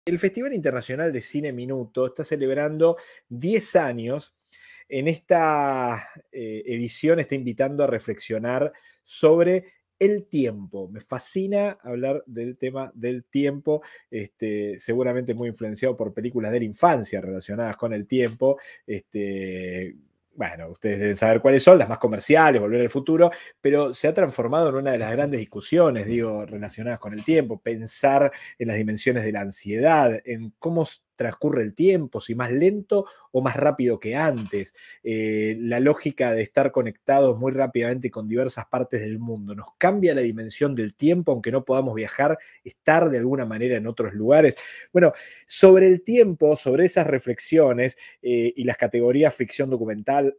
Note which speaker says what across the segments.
Speaker 1: El Festival Internacional de Cine Minuto está celebrando 10 años. En esta edición está invitando a reflexionar sobre el tiempo. Me fascina hablar del tema del tiempo, seguramente muy influenciado por películas de la infancia relacionadas con el tiempo. Bueno, ustedes deben saber cuáles son, las más comerciales, Volver al Futuro, pero se ha transformado en una de las grandes discusiones, digo, relacionadas con el tiempo, pensar en las dimensiones de la ansiedad, en cómo transcurre el tiempo, si más lento o más rápido que antes, la lógica de estar conectados muy rápidamente con diversas partes del mundo, nos cambia la dimensión del tiempo, aunque no podamos viajar, estar de alguna manera en otros lugares. Bueno, sobre el tiempo, sobre esas reflexiones y las categorías ficción documental,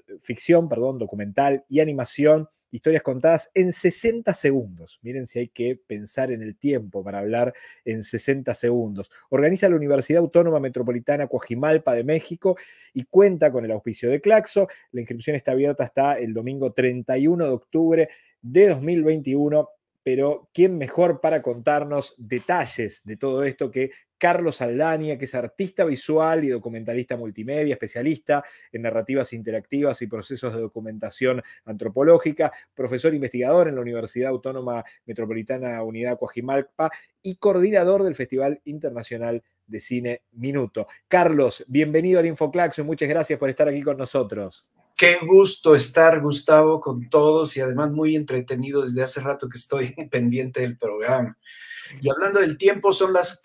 Speaker 1: documental y animación, historias contadas en 60 segundos. Miren si hay que pensar en el tiempo para hablar en 60 segundos. Organiza la Universidad Autónoma Metropolitana Coajimalpa de México y cuenta con el auspicio de Claxo. La inscripción está abierta hasta el domingo 31 de octubre de 2021. Pero ¿quién mejor para contarnos detalles de todo esto que Carlos Aldania, que es artista visual y documentalista multimedia, especialista en narrativas interactivas y procesos de documentación antropológica, profesor investigador en la Universidad Autónoma Metropolitana Unidad Coajimalpa y coordinador del Festival Internacional de Cine Minuto? Carlos, bienvenido al InfoClaxo y muchas gracias por estar aquí con nosotros.
Speaker 2: Qué gusto estar, Gustavo, con todos y además muy entretenido desde hace rato que estoy pendiente del programa. Y hablando del tiempo, son las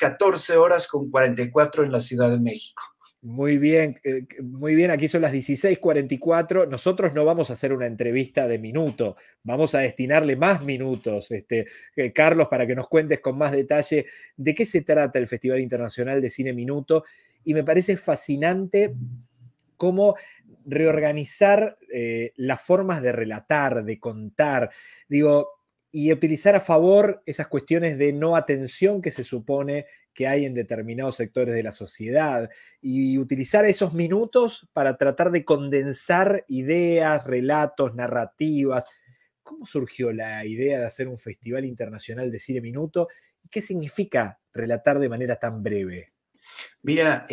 Speaker 2: 14:44 en la Ciudad de México.
Speaker 1: Muy bien, aquí son las 16:44. Nosotros no vamos a hacer una entrevista de minuto, vamos a destinarle más minutos, Carlos, para que nos cuentes con más detalle de qué se trata el Festival Internacional de Cine Minuto. Y me parece fascinante cómo reorganizar las formas de relatar, de contar, digo, y utilizar a favor esas cuestiones de no atención que se supone que hay en determinados sectores de la sociedad, y utilizar esos minutos para tratar de condensar ideas, relatos, narrativas. ¿Cómo surgió la idea de hacer un Festival Internacional de Cine Minuto? ¿Y qué significa relatar de manera tan breve?
Speaker 2: Mira,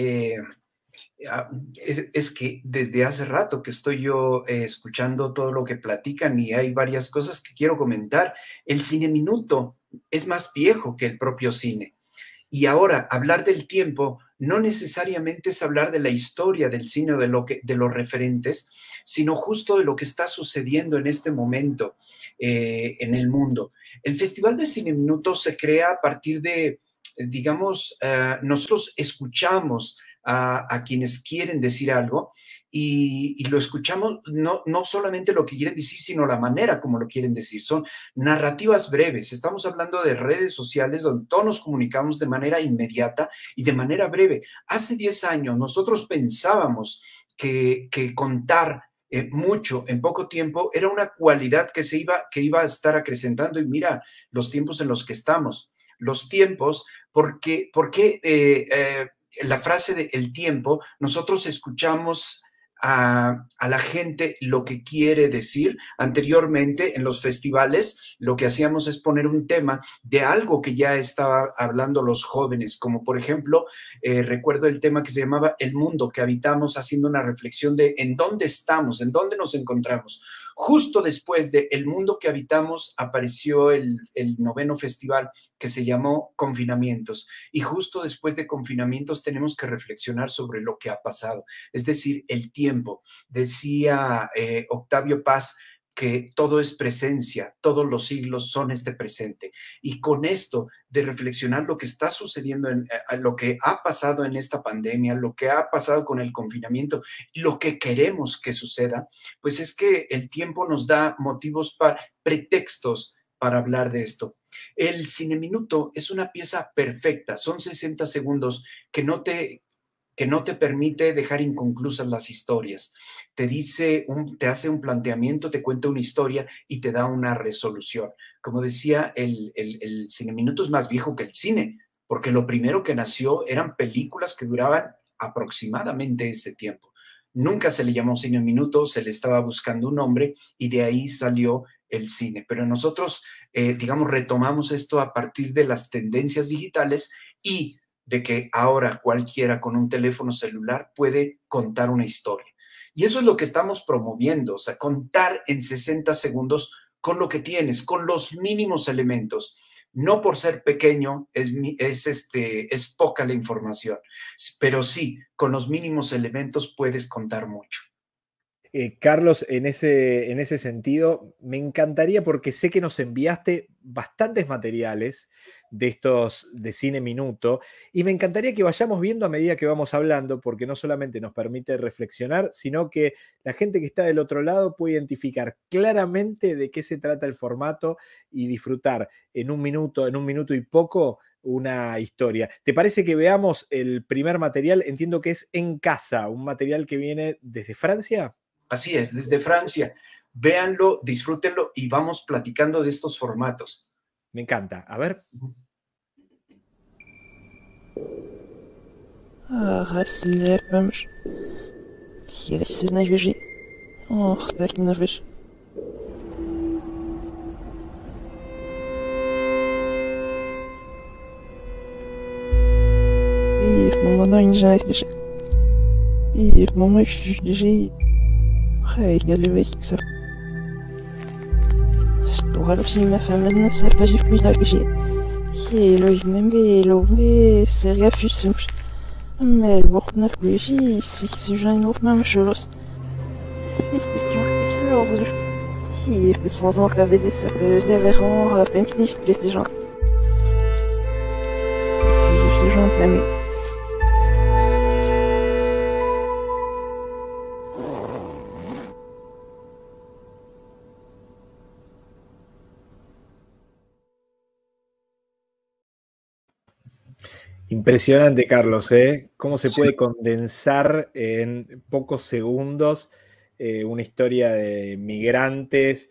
Speaker 2: es que desde hace rato que estoy yo escuchando todo lo que platican y hay varias cosas que quiero comentar. El Cine Minuto es más viejo que el propio cine. Y ahora, hablar del tiempo no necesariamente es hablar de la historia del cine o de los referentes, sino justo de lo que está sucediendo en este momento en el mundo. El Festival de Cine Minuto se crea a partir de, digamos, nosotros escuchamos a quienes quieren decir algo y lo escuchamos no solamente lo que quieren decir, sino la manera como lo quieren decir. Son narrativas breves. Estamos hablando de redes sociales donde todos nos comunicamos de manera inmediata y de manera breve. Hace 10 años nosotros pensábamos que contar mucho en poco tiempo era una cualidad que iba a estar acrecentando, y mira los tiempos en los que estamos. Los tiempos, porque la frase de el tiempo, nosotros escuchamos a la gente lo que quiere decir. Anteriormente, en los festivales, lo que hacíamos es poner un tema de algo que ya estaba hablando los jóvenes, como por ejemplo, recuerdo el tema que se llamaba El mundo que habitamos, haciendo una reflexión de en dónde estamos, en dónde nos encontramos. Justo después de El mundo que habitamos apareció el 9º festival, que se llamó Confinamientos, y justo después de Confinamientos tenemos que reflexionar sobre lo que ha pasado, es decir, el tiempo. Decía Octavio Paz que todo es presencia, todos los siglos son este presente. Y con esto de reflexionar lo que está sucediendo, lo que ha pasado en esta pandemia, lo que ha pasado con el confinamiento, lo que queremos que suceda, pues es que el tiempo nos da motivos, pretextos para hablar de esto. El Cine Minuto es una pieza perfecta, son 60 segundos que no te permite dejar inconclusas las historias. Te hace un planteamiento, te cuenta una historia y te da una resolución. Como decía, el Cine Minuto es más viejo que el cine, porque lo primero que nació eran películas que duraban aproximadamente ese tiempo. Nunca se le llamó Cine Minuto, se le estaba buscando un nombre y de ahí salió el cine. Pero nosotros, digamos, retomamos esto a partir de las tendencias digitales y de que ahora cualquiera con un teléfono celular puede contar una historia. Y eso es lo que estamos promoviendo, o sea, contar en 60 segundos con lo que tienes, con los mínimos elementos. No por ser pequeño es poca la información, pero sí, con los mínimos elementos puedes contar mucho.
Speaker 1: Carlos, en ese sentido, me encantaría porque sé que nos enviaste bastantes materiales de estos de Cine Minuto y me encantaría que vayamos viendo a medida que vamos hablando porque no solamente nos permite reflexionar, sino que la gente que está del otro lado puede identificar claramente de qué se trata el formato y disfrutar en un minuto y poco, una historia. ¿Te parece que veamos el primer material? Entiendo que es En Casa, un material que viene desde Francia.
Speaker 2: Así es, desde Francia. Véanlo, disfrútenlo y vamos platicando de estos formatos.
Speaker 1: Me encanta. A ver.
Speaker 3: Hasselnerpamış. Yerisine göre. Oh, beklemiş. Bir mama incedir. Bir mama şişir. Hey, gelivekse. Doğru şimdi efendim nasıl yapacak bir dakika. Hello, hello, c'est refusé. Mais wordt nog precies, ik zijn op mijn schouders. Steve, is er over. Hier, we zijn nog avec des sapeurs, des verrons, même si les gens. Si ces gens t'aiment.
Speaker 1: Impresionante, Carlos, ¿eh? Cómo se puede condensar en pocos segundos una historia de migrantes,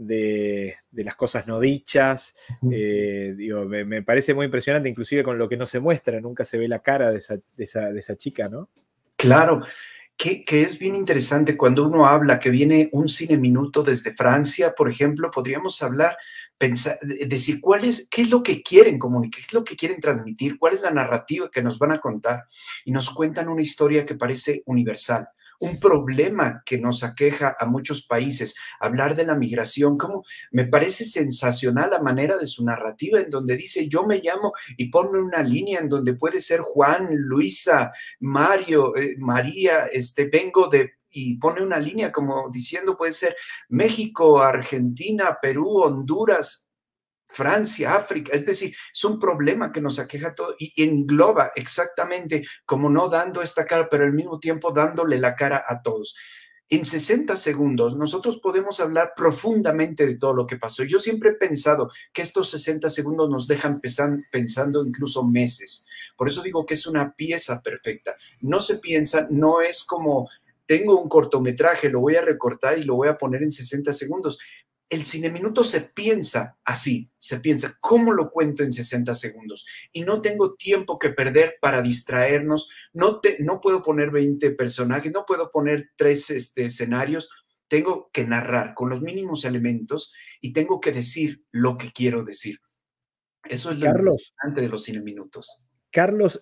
Speaker 1: de las cosas no dichas. Digo, me parece muy impresionante, inclusive con lo que no se muestra, nunca se ve la cara de esa chica, ¿no?
Speaker 2: Claro, que es bien interesante cuando uno habla que viene un Cine Minuto desde Francia, por ejemplo, podríamos hablar, pensar, decir qué es lo que quieren comunicar, qué es lo que quieren transmitir, cuál es la narrativa que nos van a contar y nos cuentan una historia que parece universal. Un problema que nos aqueja a muchos países, hablar de la migración, como me parece sensacional la manera de su narrativa en donde dice yo me llamo y pone una línea en donde puede ser Juan, Luisa, Mario, María, vengo de, y pone una línea como diciendo puede ser México, Argentina, Perú, Honduras, Francia, África, es decir, es un problema que nos aqueja todo y engloba exactamente como no dando esta cara, pero al mismo tiempo dándole la cara a todos. En 60 segundos nosotros podemos hablar profundamente de todo lo que pasó. Yo siempre he pensado que estos 60 segundos nos dejan pensando incluso meses. Por eso digo que es una pieza perfecta. No se piensa, no es como tengo un cortometraje, lo voy a recortar y lo voy a poner en 60 segundos. El Cine Minuto se piensa así, se piensa, ¿cómo lo cuento en 60 segundos? Y no tengo tiempo que perder para distraernos, no puedo poner 20 personajes, no puedo poner 3 escenarios, tengo que narrar con los mínimos elementos y tengo que decir lo que quiero decir. Eso es lo importante de los Cine Minutos.
Speaker 1: Carlos,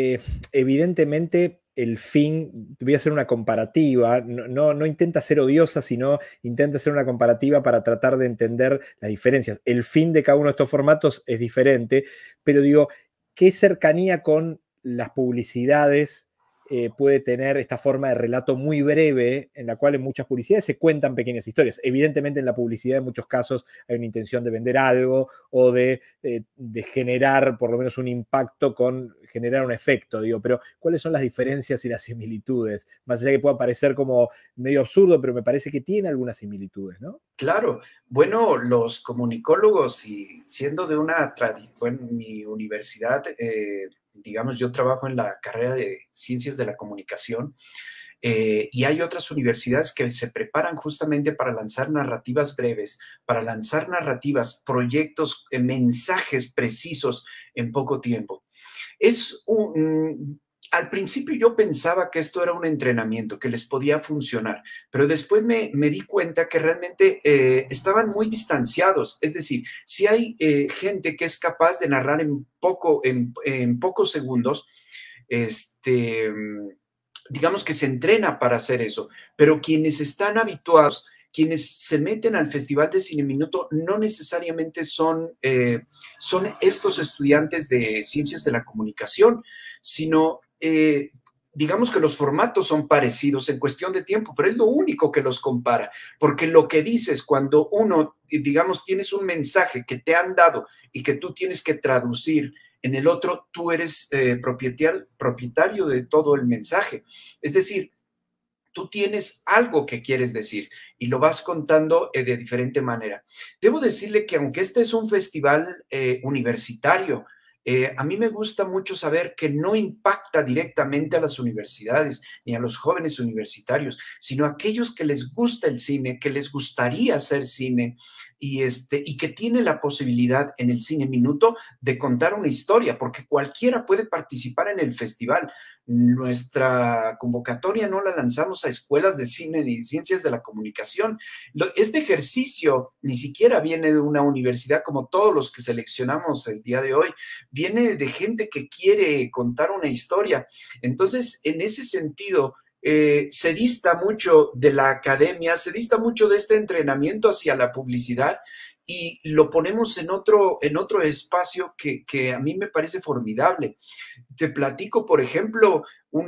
Speaker 1: evidentemente el fin, voy a hacer una comparativa, no intenta ser odiosa, sino intenta hacer una comparativa para tratar de entender las diferencias. El fin de cada uno de estos formatos es diferente, pero digo, ¿qué cercanía con las publicidades puede tener esta forma de relato muy breve en la cual en muchas publicidades se cuentan pequeñas historias? Evidentemente en la publicidad en muchos casos hay una intención de vender algo o de generar por lo menos un impacto con generar un efecto, digo, pero ¿cuáles son las diferencias y las similitudes? Más allá que pueda parecer como medio absurdo, pero me parece que tiene algunas similitudes, ¿no?
Speaker 2: Claro, bueno, los comunicólogos y siendo de una tradición en mi universidad, digamos, yo trabajo en la carrera de Ciencias de la Comunicación y hay otras universidades que se preparan justamente para lanzar narrativas breves, para lanzar narrativas, proyectos, mensajes precisos en poco tiempo. al principio yo pensaba que esto era un entrenamiento, que les podía funcionar, pero después me di cuenta que realmente estaban muy distanciados. Es decir, si hay gente que es capaz de narrar en pocos segundos, digamos que se entrena para hacer eso, pero quienes están habituados, quienes se meten al Festival de Cine Minuto, no necesariamente son estos estudiantes de Ciencias de la Comunicación, sino digamos que los formatos son parecidos en cuestión de tiempo, pero es lo único que los compara, porque lo que dices cuando uno, digamos, tienes un mensaje que te han dado y que tú tienes que traducir en el otro, tú eres propietario de todo el mensaje. Es decir, tú tienes algo que quieres decir y lo vas contando de diferente manera. Debo decirle que aunque este es un festival universitario, a mí me gusta mucho saber que no impacta directamente a las universidades ni a los jóvenes universitarios, sino a aquellos que les gusta el cine, que les gustaría hacer cine y que tiene la posibilidad en el Cine Minuto de contar una historia, porque cualquiera puede participar en el festival. Nuestra convocatoria no la lanzamos a escuelas de cine ni ciencias de la comunicación. Este ejercicio ni siquiera viene de una universidad como todos los que seleccionamos el día de hoy, viene de gente que quiere contar una historia. Entonces, en ese sentido, se dista mucho de la academia, se dista mucho de este entrenamiento hacia la publicidad y lo ponemos en otro espacio que a mí me parece formidable. Te platico, por ejemplo,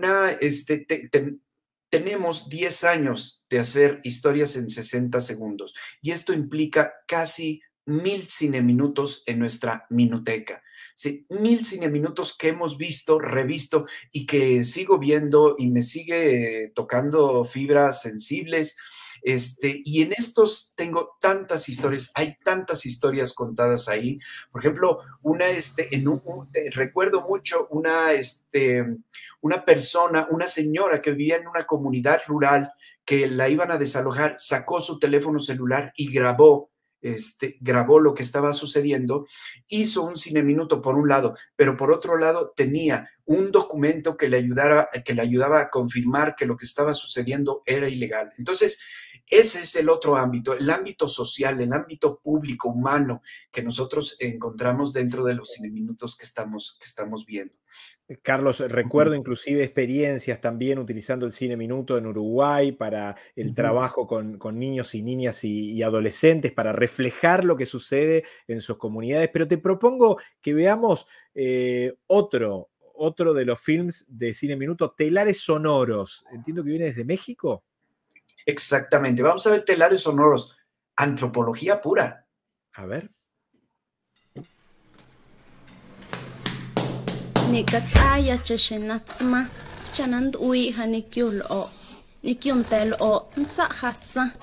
Speaker 2: tenemos 10 años de hacer historias en 60 segundos y esto implica casi 1000 cineminutos en nuestra minuteca. Sí, 1000 cineminutos que hemos visto, revisto y que sigo viendo y me sigue tocando fibras sensibles. Y en estos tengo tantas historias, hay tantas historias contadas ahí. Por ejemplo, recuerdo mucho una persona, una señora que vivía en una comunidad rural que la iban a desalojar, sacó su teléfono celular y grabó lo que estaba sucediendo, hizo un cineminuto por un lado, pero por otro lado tenía un documento que le ayudaba a confirmar que lo que estaba sucediendo era ilegal. Entonces, ese es el otro ámbito, el ámbito social, el ámbito público, humano, que nosotros encontramos dentro de los cineminutos que estamos viendo.
Speaker 1: Carlos, recuerdo inclusive experiencias también utilizando el Cine Minuto en Uruguay para el trabajo con niños y niñas y adolescentes, para reflejar lo que sucede en sus comunidades, pero te propongo que veamos otro de los films de Cine Minuto, Telares Sonoros. Entiendo que viene desde México.
Speaker 2: Exactamente, vamos a ver Telares Sonoros, antropología pura.
Speaker 1: A ver.
Speaker 4: Nikataya chashenatsma, chanand ui hanikyulo, nikyuntelo, nsahatsa.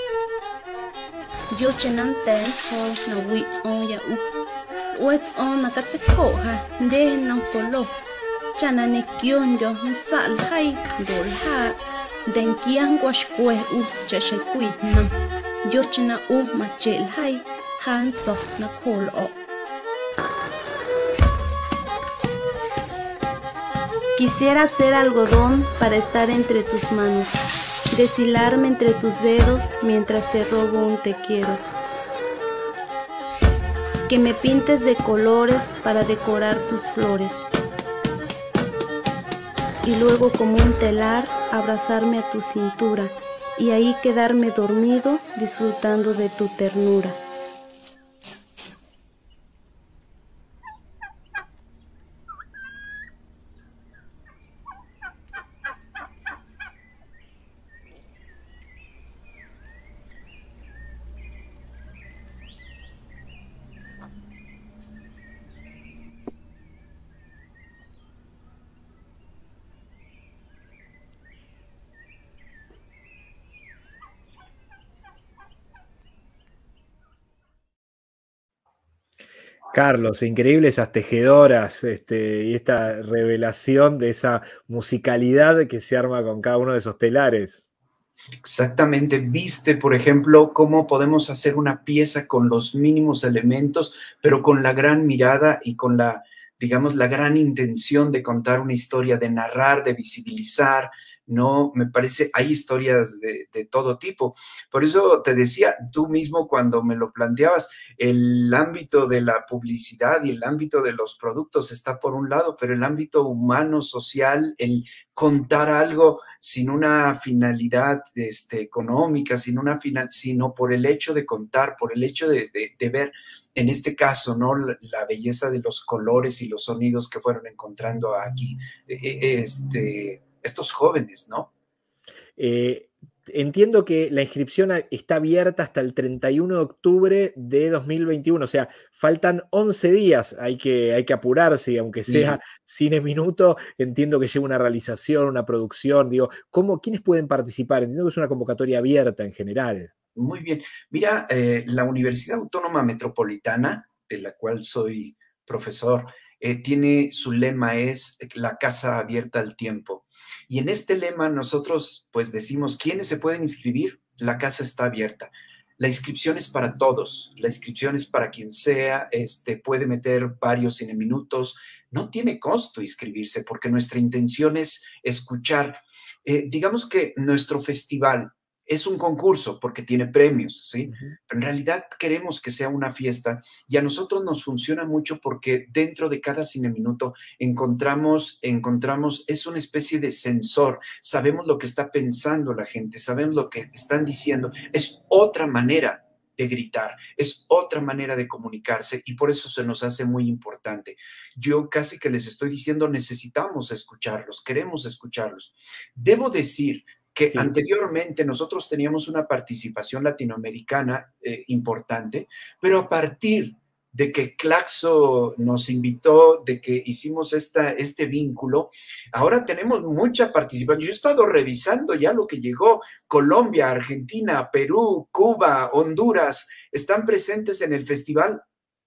Speaker 4: Yo chenantel sol na wits on ya wits on nakatsekoha, de no polo. Chananikyunyo nsal hai dolha, denkian washkwe chashekuitnam. Yo chena machel hai, hanso na kolo. Quisiera ser algodón para estar entre tus manos, deshilarme entre tus dedos mientras te robo un te quiero. Que me pintes de colores para decorar tus flores. Y luego como un telar abrazarme a tu cintura y ahí quedarme dormido disfrutando de tu ternura.
Speaker 1: Carlos, increíble esas tejedoras y esta revelación de esa musicalidad que se arma con cada uno de esos telares.
Speaker 2: Exactamente, viste, por ejemplo, cómo podemos hacer una pieza con los mínimos elementos, pero con la gran mirada y con la, digamos, la gran intención de contar una historia, de narrar, de visibilizar, ¿no? Me parece, hay historias de todo tipo. Por eso te decía, tú mismo cuando me lo planteabas, el ámbito de la publicidad y el ámbito de los productos está por un lado, pero el ámbito humano, social, el contar algo sin una finalidad económica, sino por el hecho de contar, por el hecho de ver, en este caso, ¿no? La belleza de los colores y los sonidos que fueron encontrando aquí estos jóvenes, ¿no?
Speaker 1: Eh, Entiendo que la inscripción está abierta hasta el 31 de octubre de 2021, o sea, faltan 11 días, hay que apurarse, y aunque sea Cine Minuto, entiendo que lleva una realización, una producción, digo, ¿quiénes pueden participar? Entiendo que es una convocatoria abierta en general.
Speaker 2: Muy bien. Mira, la Universidad Autónoma Metropolitana, de la cual soy profesor, tiene su lema es la casa abierta al tiempo. Y en este lema nosotros pues decimos, ¿quiénes se pueden inscribir? La casa está abierta. La inscripción es para todos, la inscripción es para quien sea, puede meter varios cineminutos, no tiene costo inscribirse porque nuestra intención es escuchar. Digamos que nuestro festival es un concurso porque tiene premios, ¿sí? Pero en realidad queremos que sea una fiesta y a nosotros nos funciona mucho porque dentro de cada cineminuto encontramos, es una especie de sensor, sabemos lo que está pensando la gente, sabemos lo que están diciendo, es otra manera de gritar, es otra manera de comunicarse y por eso se nos hace muy importante. Yo casi que les estoy diciendo, necesitamos escucharlos, queremos escucharlos. Debo decir que anteriormente nosotros teníamos una participación latinoamericana importante, pero a partir de que Claxo nos invitó, de que hicimos este vínculo, ahora tenemos mucha participación. Yo he estado revisando ya lo que llegó. Colombia, Argentina, Perú, Cuba, Honduras, están presentes en el festival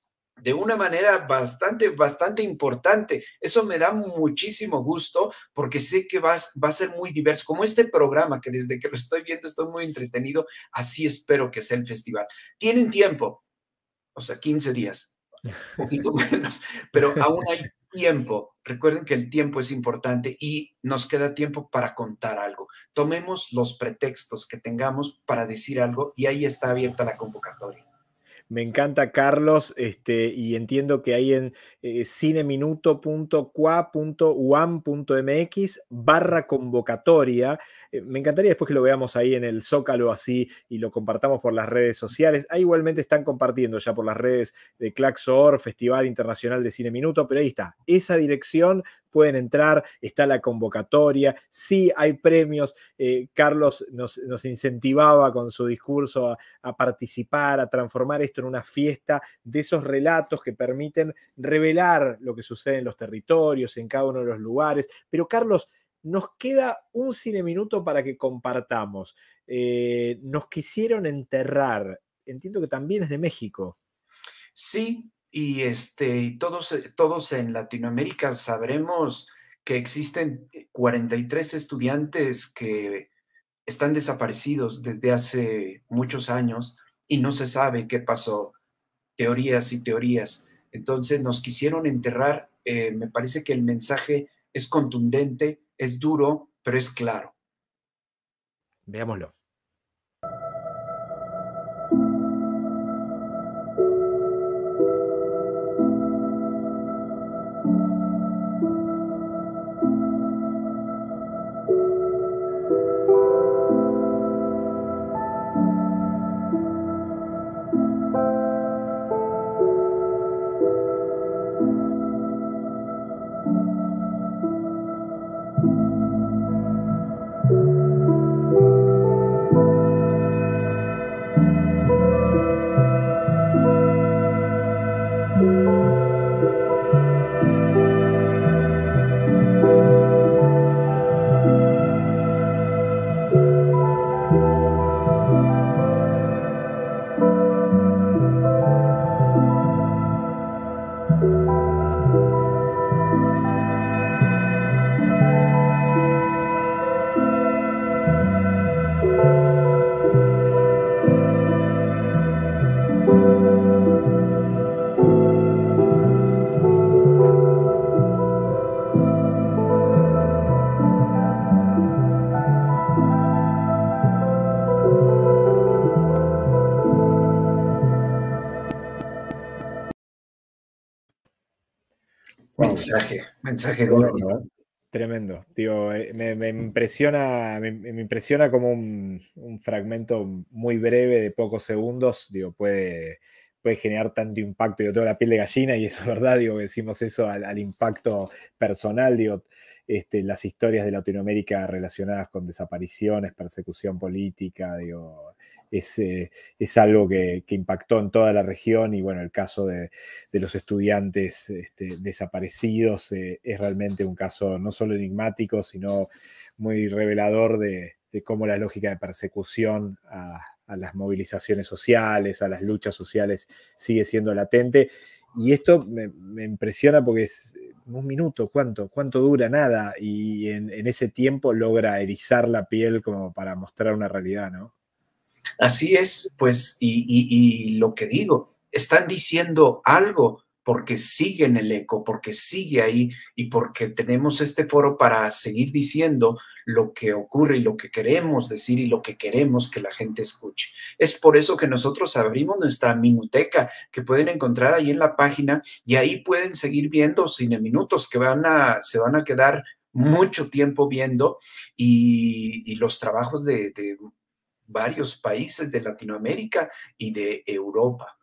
Speaker 2: de una manera bastante importante. Eso me da muchísimo gusto porque sé que va a ser muy diverso. Como este programa que desde que lo estoy viendo estoy muy entretenido, así espero que sea el festival. Tienen tiempo, o sea, 15 días, poquito menos, pero aún hay tiempo. Recuerden que el tiempo es importante y nos queda tiempo para contar algo. Tomemos los pretextos que tengamos para decir algo y ahí está abierta la convocatoria.
Speaker 1: Me encanta, Carlos, y entiendo que ahí en cineminuto.cua.uam.mx/convocatoria. Me encantaría después que lo veamos ahí en el Zócalo así y lo compartamos por las redes sociales. Ahí igualmente están compartiendo ya por las redes de Claxor, Festival Internacional de Cine Minuto, pero ahí está, esa dirección, pueden entrar, está la convocatoria, sí hay premios. Carlos nos incentivaba con su discurso a participar, a transformar esto en una fiesta de esos relatos que permiten revelar lo que sucede en los territorios, en cada uno de los lugares. Pero Carlos, nos queda un cineminuto para que compartamos. Nos quisieron enterrar. Entiendo que también es de México.
Speaker 2: Sí, y todos en Latinoamérica sabremos que existen 43 estudiantes que están desaparecidos desde hace muchos años y no se sabe qué pasó, teorías y teorías. Entonces nos quisieron enterrar. Me parece que el mensaje es contundente, es duro, pero es claro.
Speaker 1: Veámoslo.
Speaker 2: mensaje duro.
Speaker 1: Tremendo, ¿eh? Tremendo. Digo, me impresiona, me impresiona como un fragmento muy breve de pocos segundos, digo, puede generar tanto impacto. Yo tengo la piel de gallina y eso es verdad, digo, que decimos eso al impacto personal, digo, las historias de Latinoamérica relacionadas con desapariciones, persecución política, digo, es algo que impactó en toda la región y bueno, el caso de los estudiantes desaparecidos es realmente un caso no solo enigmático, sino muy revelador de cómo la lógica de persecución a las movilizaciones sociales, a las luchas sociales, sigue siendo latente. Y esto me impresiona porque es un minuto, ¿cuánto dura? Nada. Y en ese tiempo logra erizar la piel como para mostrar una realidad, ¿no?
Speaker 2: Así es, pues, y lo que digo, están diciendo algo porque sigue en el eco, porque sigue ahí y porque tenemos este foro para seguir diciendo lo que ocurre y lo que queremos decir y lo que queremos que la gente escuche. Es por eso que nosotros abrimos nuestra minuteca, que pueden encontrar ahí en la página y ahí pueden seguir viendo Cine Minutos, que se van a quedar mucho tiempo viendo y los trabajos de varios países de Latinoamérica y de Europa.